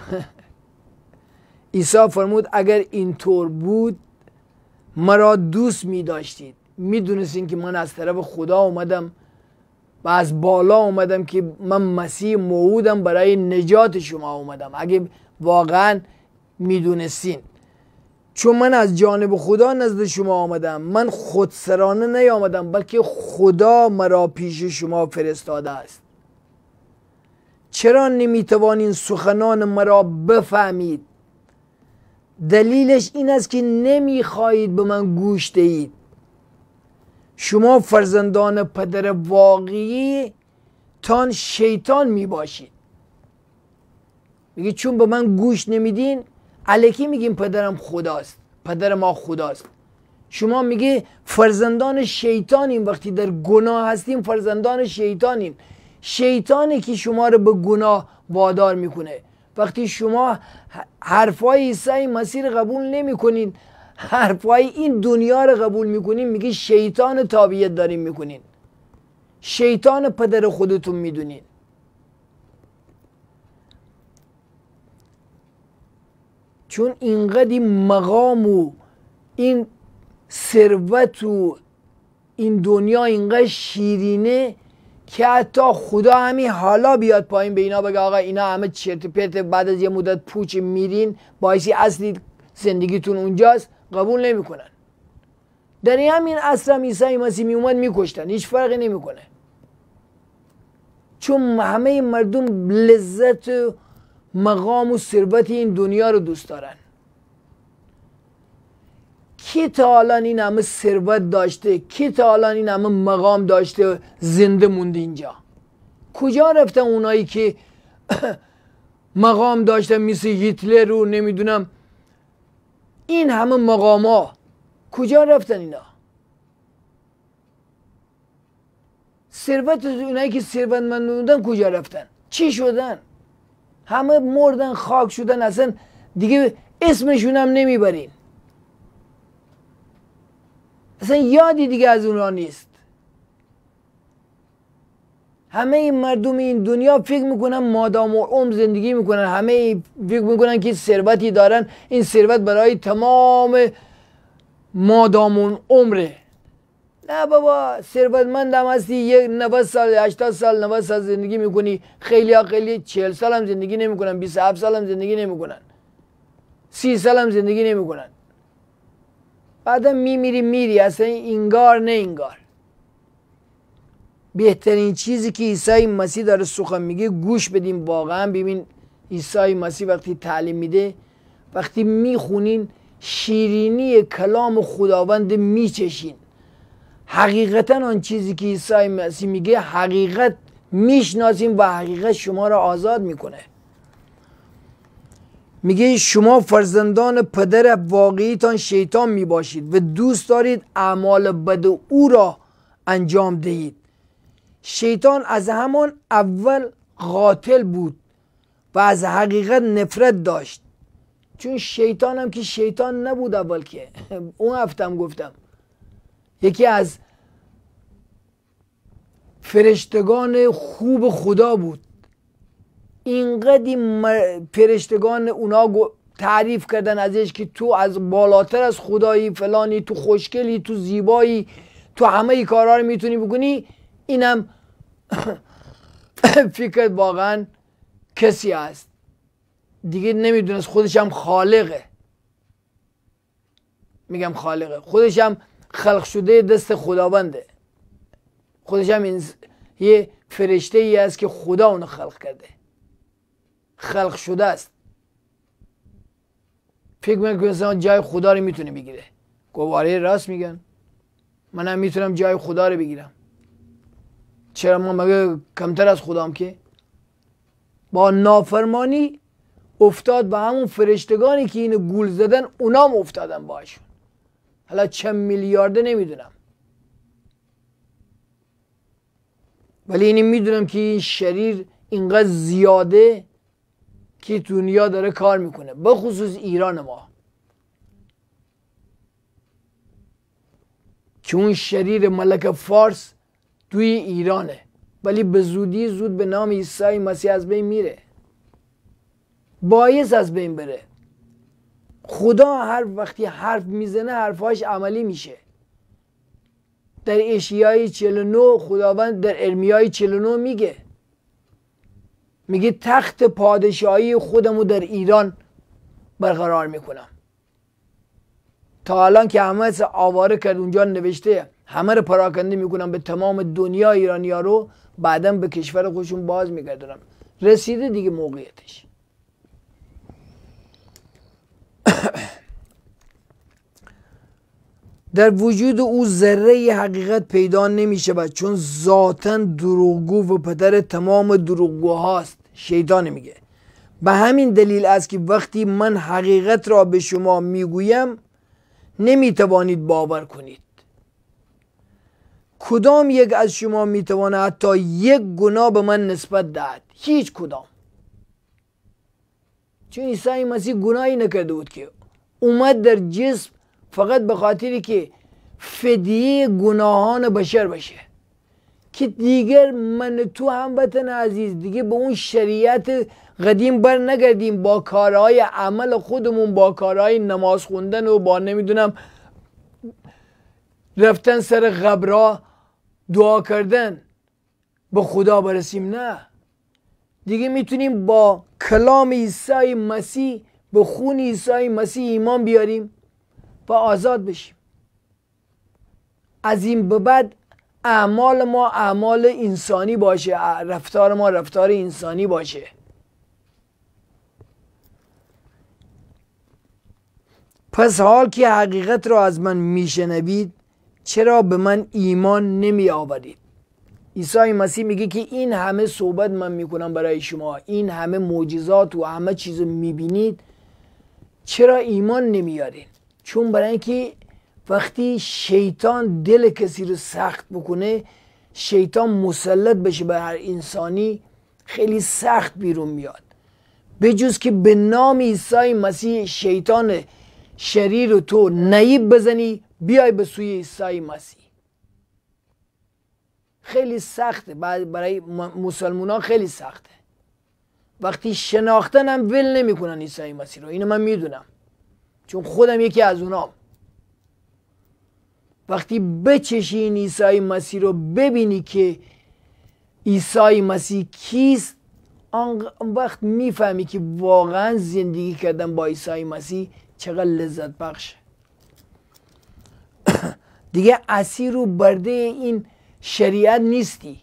عیسی فرمود اگر اینطور بود مرا دوست می داشتید، می دونستین که من از طرف خدا اومدم و از بالا اومدم که من مسیح موعودم، برای نجات شما اومدم. اگه واقعا می دونستین، چون من از جانب خدا نزد شما آمدم، من خودسرانه نیامدم بلکه خدا مرا پیش شما فرستاده است. چرا نمیتوانین سخنان مرا بفهمید؟ دلیلش این است که نمیخواهید به من گوش دهید. شما فرزندان پدر واقعی تان شیطان میباشید. میگه چون به من گوش نمیدین، الکی میگیم پدرم خداست، پدر ما خداست. شما میگه فرزندان شیطانیم. وقتی در گناه هستیم فرزندان شیطانیم. شیطانی که شما رو به گناه وادار میکنه. وقتی شما حرفای عیسی مسیح قبول نمی کنین، حرفای این دنیا رو قبول میکنین، میگه شیطان تابعیت دارین میکنین، شیطان پدر خودتون میدونین. چون اینقدر این مقام و این ثروت و این دنیا اینقدر شیرینه که حتی خدا همین حالا بیاد پایین به اینا بگه آقا اینا همه چرت پرت، بعد از یه مدت پوچ میرین، باعثی اصلی زندگیتون اونجاست، قبول نمیکنن. در همین عصر هم عیسی مسیح می اومد میکشتن، هیچ فرقی نمیکنه. چون همه مردم لذت مقام و ثروت این دنیا رو دوست دارن. کی تا الان این همه ثروت داشته، کی تا الان این همه مقام داشته زنده مونده اینجا؟ کجا رفتن اونایی که مقام داشتن مثل هیتلر رو نمیدونم این همه مقام ها؟ کجا رفتن اینا؟ ثروت اونایی که ثروتمند بودن کجا رفتن؟ چی شدن؟ همه مردن، خاک شدن، اصلا دیگه اسمشون هم نمیبرین، اصلا یادی دیگه از اونها نیست. همه این مردم این دنیا فکر میکنن مادام و عمر زندگی میکنن، همه فکر میکنن که ثروتی دارن، این ثروت برای تمام مادام و عمره. نه بابا، ثروتمندم هستی یک نود سال، هشتاد سال، نود سال زندگی میکنی، خیلی ها خیلی چهل سال هم زندگی نمیکنن، بیست و هفت سال هم زندگی نمیکنن، سی سال هم زندگی نمیکنن، بعدا میمیری میری، اصلا اینگار نه اینگار. بهترین چیزی که عیسی مسیح داره سخن میگه گوش بدیم واقعا. ببین عیسی مسیح وقتی تعلیم میده، وقتی میخونین شیرینی کلام خداوند میچشین، حقیقتا آن چیزی که عیسی مسیح میگه حقیقت میشناسیم و حقیقت شما را آزاد میکنه. میگه شما فرزندان پدر واقعیتان شیطان میباشید و دوست دارید اعمال بد او را انجام دهید. شیطان از همان اول قاتل بود و از حقیقت نفرت داشت، چون شیطان هم که شیطان نبود اول، که اون هفتم گفتم یکی از فرشتگان خوب خدا بود. اینقدر فرشتگان اونا تعریف کردن ازش که تو از بالاتر از خدایی، فلانی، تو خوشگلی، تو زیبایی، تو همه کارها رو میتونی بکنی. اینم فکر واقعا کسی هست دیگه نمیدونست خودش هم خالقه. میگم خالقه، خودش هم خلق شده دست خداونده، خودش هم این یه فرشته ای است که خدا اونو خلق کرده، خلق شده است. فکر میکنم که مثلا جای خدا رو میتونه بگیره. گواره راست میگن، منم میتونم جای خدا رو بگیرم. چرا ما مگه کمتر از خدام؟ که با نافرمانی افتاد با همون فرشتگانی که اینو گول زدن، اونام افتادن باشون. حالا چند میلیارده نمیدونم، ولی اینی میدونم که این شریر اینقدر زیاده که دنیا داره کار میکنه، به خصوص ایران ما، که اون شریر ملک فارس توی ایرانه، ولی به زودی زود به نام عیسی مسیح از بین میره، باعث از بین بره. خدا هر وقتی حرف میزنه حرفاش عملی میشه. در اشعیای چهل و نه خداوند در ارمیای چهل و نه میگه میگه تخت پادشاهی خودمو در ایران برقرار میکنم. تا الان که همه آواره کرد اونجا نوشته همه رو پراکنده میکنم به تمام دنیا ایرانی ها رو، بعدا به کشور خودشون باز میگردونم. رسیده دیگه موقعیتش. در وجود او ذره حقیقت پیدا نمی شود، چون ذاتاً دروغگو و پدر تمام دروغگوهاست. شیطان میگه به همین دلیل است که وقتی من حقیقت را به شما میگویم نمی توانید باور کنید. کدام یک از شما میتواند حتی یک گناه به من نسبت دهد؟ هیچ کدام. چون عیسی مسیح گناهی نکرده بود، که اومد در جسم فقط به خاطری که فدیه گناهان بشر بشه، که دیگر من تو هموطن عزیز دیگه به اون شریعت قدیم بر نگردیم، با کارهای عمل خودمون، با کارهای نماز خوندن و با نمیدونم رفتن سر قبرها دعا کردن به خدا برسیم. نه، دیگه میتونیم با کلام عیسی مسیح، به خون عیسی مسیح ایمان بیاریم و آزاد بشیم. از این به بعد اعمال ما اعمال انسانی باشه، رفتار ما رفتار انسانی باشه. پس حال که حقیقت را از من میشنوید، چرا به من ایمان نمی آورید؟ عیسی مسیح میگه که این همه صحبت من میکنم برای شما، این همه معجزات و همه چیز میبینید، چرا ایمان نمیارین؟ چون برای اینکه وقتی شیطان دل کسی رو سخت بکنه، شیطان مسلط بشه بر هر انسانی، خیلی سخت بیرون میاد. به جز که به نام عیسی مسیح شیطان شریر رو تو نعیب بزنی، بیای به سوی عیسی مسیح. خیلی سخته، برای مسلمان ها خیلی سخته. وقتی شناختن هم ول نمی کنن عیسی مسیح رو، اینو من میدونم چون خودم یکی از اونام. وقتی بچشی این عیسی مسیح رو، ببینی که عیسی مسیح کیست، آن وقت میفهمی که واقعا زندگی کردن با عیسی مسیح چقدر لذت بخشه. دیگه اسیر و برده این شریعت نیستی،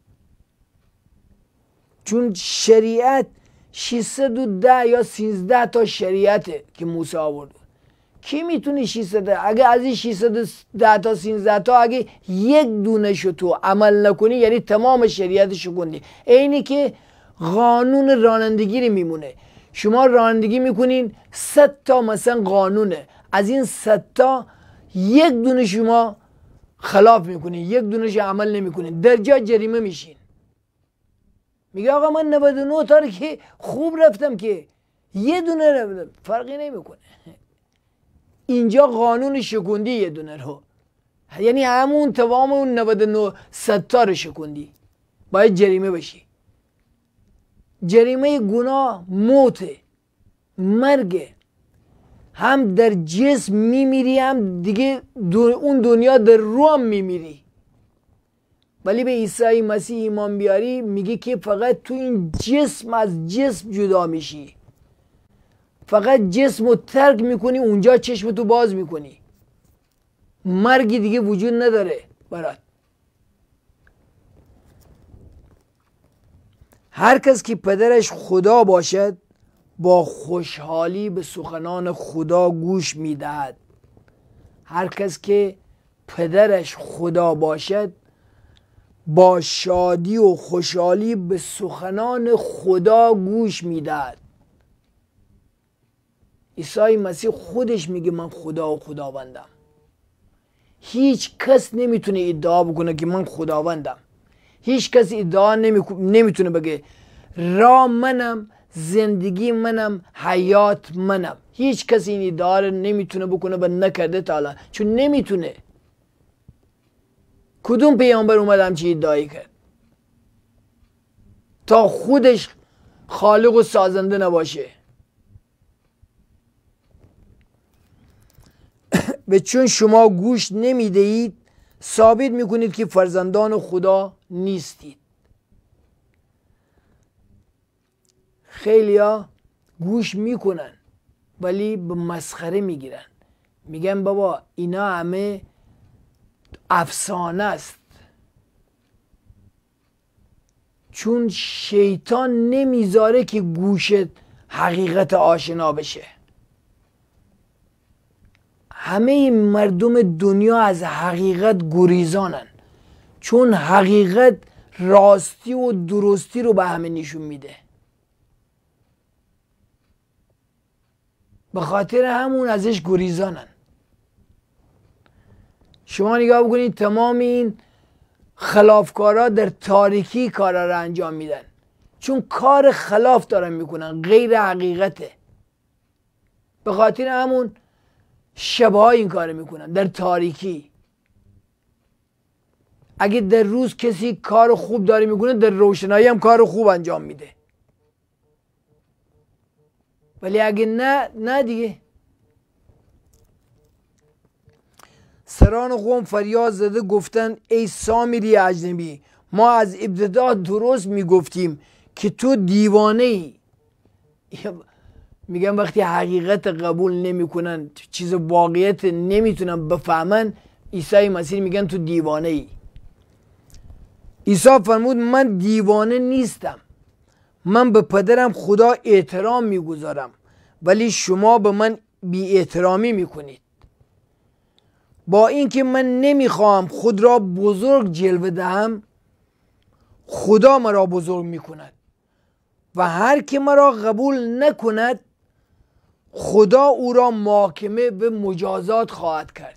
چون شریعت ششصد و ده یا سیزده تا شریعته که موسی آورد. کی میتونه ششصد؟ اگه از این ششصد و ده تا سیزده تا اگه یک دونه شو تو عمل نکنی، یعنی تمام شریعتشو کندی. اینی که قانون رانندگی رو میمونه. شما رانندگی میکنین، صد تا مثلا قانونه، از این صد تا یک دونه شما خلاف میکنین، یک دونش عمل نمیکنین، در جا جریمه میشین. میگه آقا من نود و نه تا رو که خوب رفتم که یه دونه رفتم، فرقی نمیکنه. اینجا قانون شکوندی یه دونه رو، یعنی همون تمام اون نود و نه صد تا رو شکوندی، باید جریمه بشی. جریمه گناه موته، مرگه. هم در جسم میمیری، هم دیگه اون دنیا در رو هم میمیری. ولی به عیسی مسیح ایمان بیاری، میگه که فقط تو این جسم از جسم جدا میشی، فقط جسم رو ترک میکنی، اونجا چشم تو باز میکنی، مرگی دیگه وجود نداره برات. هر کس که پدرش خدا باشد با خوشحالی به سخنان خدا گوش میدهد. هر کس که پدرش خدا باشد با شادی و خوشحالی به سخنان خدا گوش میدهد. عیسی مسیح خودش میگه من خدا و خداوندم. هیچ کس نمیتونه ادعا بکنه که من خداوندم. هیچ کس ادعا نمیتونه بگه راه منم، زندگی منم، حیات منم. هیچ کس این ادعا رو نمیتونه بکنه و نکرده تا الان، چون نمیتونه. کدوم پیامبر اومد همچین ادعایی کرد تا خودش خالق و سازنده نباشه؟ و چون شما گوش نمیدهید ثابت میکنید که فرزندان خدا نیستید. خیلیا گوش میکنن ولی به مسخره میگیرن، میگن بابا اینا همه افسانه است، چون شیطان نمیذاره که گوشت حقیقت آشنا بشه. همه مردم دنیا از حقیقت گریزانن، چون حقیقت راستی و درستی رو به همه نشون میده. به خاطر همون ازش گریزانن. شما نگاه بکنید تمام این خلافکارا در تاریکی کارا رو انجام میدن، چون کار خلاف دارن میکنن، غیر حقیقته. به خاطر همون شبهای این کار میکنن در تاریکی. اگه در روز کسی کار خوب داره میکنه، در روشنایی هم کار خوب انجام میده. ولی اگه نه نه دیگه. سران قوم فریاد زده گفتن ای سامری اجنبی، ما از ابتدا درست میگفتیم که تو دیوانه ای. میگن وقتی حقیقت قبول نمیکنن، چیز واقعیت نمیتونن بفهمن، عیسی مسیح میگن تو دیوانه ای. عیسی فرمود من دیوانه نیستم، من به پدرم خدا احترام میگذارم، ولی شما به من بی احترامی میکنید. با اینکه من نمیخواهم خود را بزرگ جلوه دهم، خدا مرا بزرگ میکند و هر که مرا قبول نکند خدا او را محاکمه به مجازات خواهد کرد.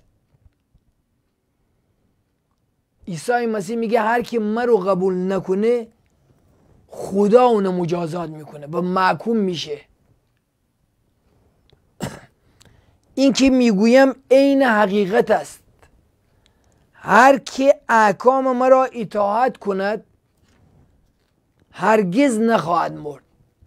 عیسی مسیح میگه هر که مرا قبول نکنه خدا اونو مجازات میکنه و محکوم میشه. این که میگویم عین حقیقت است. هر که احکام مرا اطاعت کند هرگز نخواهد مرد.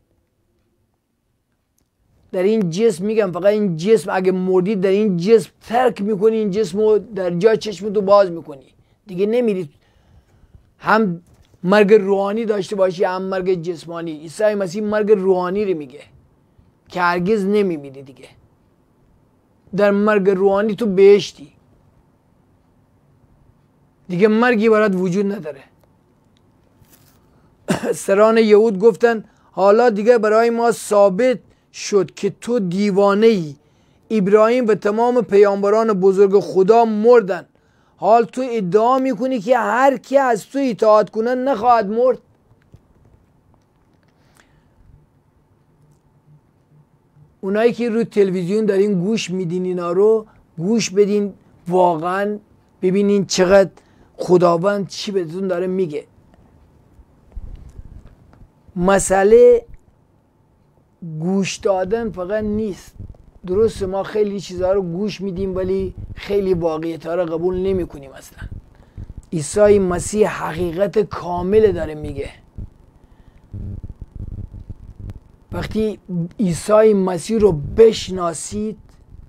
در این جسم میگم، فقط این جسم اگه مردی در این جسم ترک میکنی، این جسم رو در جای چشمتو باز میکنی، دیگه نمیری. هم مرگ روحانی داشته باشی هم مرگ جسمانی. عیسی مسیح مرگ روحانی رو میگه که هرگز نمیمیری دیگه. در مرگ روحانی تو بهشتی دیگه، مرگی برات وجود نداره. سران یهود گفتن حالا دیگه برای ما ثابت شد که تو دیوانه ای. ابراهیم و تمام پیامبران بزرگ خدا مردن، حال تو ادعا میکنی که هر کی از تو اطاعت کنه نخواهد مرد. اونایی که رو تلویزیون دارین گوش میدین اینا رو گوش بدین، واقعا ببینین چقدر خداوند چی بهتون داره میگه. مسئله گوش دادن فقط نیست. درسته ما خیلی چیزها رو گوش میدیم ولی خیلی واقعیت ها رو قبول نمی کنیم اصلا. عیسی مسیح حقیقت کامل داره میگه. وقتی عیسی مسیح رو بشناسید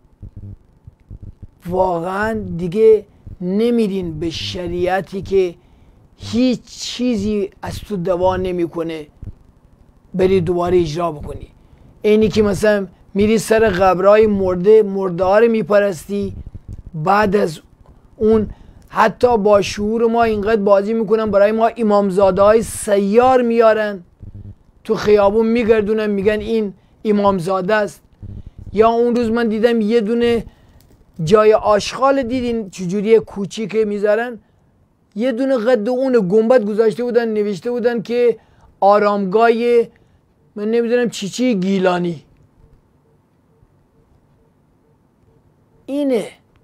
واقعا دیگه نمیرین به شریعتی که هیچ چیزی از تو دوا نمیکنه بری دوباره اجرا بکنی. اینی که مثلا میری سر قبرهای مرده مرده ها رو میپرستی، بعد از اون حتی با شعور ما اینقدر بازی میکنن برای ما امامزاده های سیار میارن تو خیابون میگردونن میگن این امامزاده است. یا اون روز من دیدم یه دونه جای آشغال دیدین چجوری کوچیک میذارن، یه دونه قد اون گنبد گذاشته بودن نوشته بودن که آرامگاه من نمیدونم چی چی گیلانی. اینه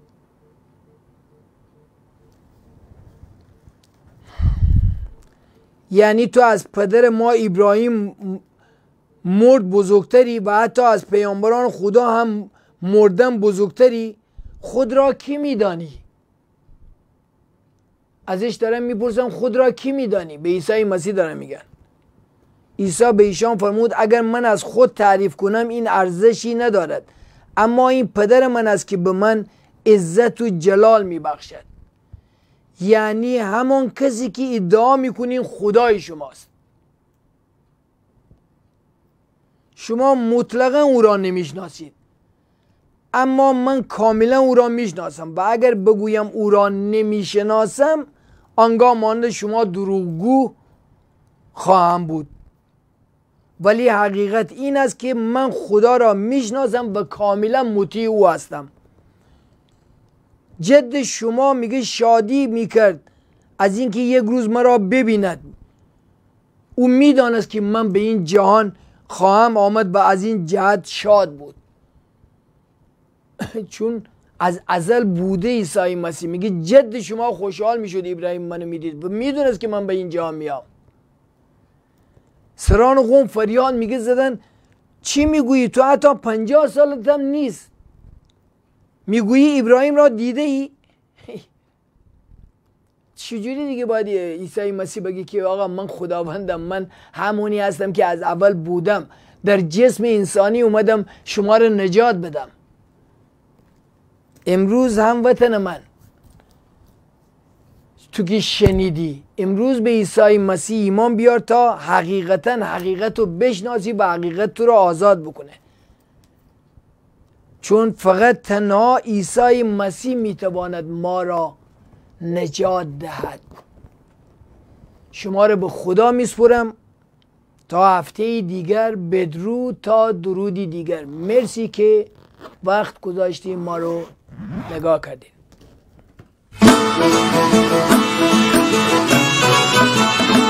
یعنی تو از پدر ما ابراهیم مرد بزرگتری و حتی از پیامبران خدا هم مردن بزرگتری. خود را کی میدانی؟ ازش دارم میپرسم خود را کی میدانی؟ به عیسی مسیح دارم میگن. عیسی به ایشان فرمود اگر من از خود تعریف کنم این ارزشی ندارد، اما این پدر من است که به من عزت و جلال میبخشد. یعنی همون کسی که ادعا میکنین خدای شماست، شما مطلقا او را نمیشناسید، اما من کاملا او را میشناسم و اگر بگویم او را نمیشناسم آنگاه مانند شما دروغگو خواهم بود. ولی حقیقت این است که من خدا را میشناسم و کاملا مطیع او هستم. جد شما میگه شادی میکرد از اینکه یک روز مرا ببیند. او میدانست که من به این جهان خواهم آمد و از این جهت شاد بود. چون از ازل بوده. عیسی مسیح میگه جد شما خوشحال میشد ابراهیم منو میدید و میدونست که من به این جهان میام. سران قوم فریاد میگه زدن چی میگویی؟ تو حتی پنجاه سالت هم نیست میگویی ابراهیم را دیده ای؟ چجوری دیگه باید عیسی مسیح بگه که آقا من خداوندم، من همونی هستم که از اول بودم، در جسم انسانی اومدم شما رو نجات بدم. امروز هموطن من تو که شنیدی امروز به عیسی مسیح ایمان بیار تا حقیقتا حقیقت رو بشناسی و حقیقت تو رو آزاد بکنه. چون فقط تنها عیسی مسیح میتواند ما را نجات دهد. شما رو به خدا میسپرم تا هفته دیگر، بدرود تا درودی دیگر. مرسی که وقت گذاشتیم ما رو نگاه کردید.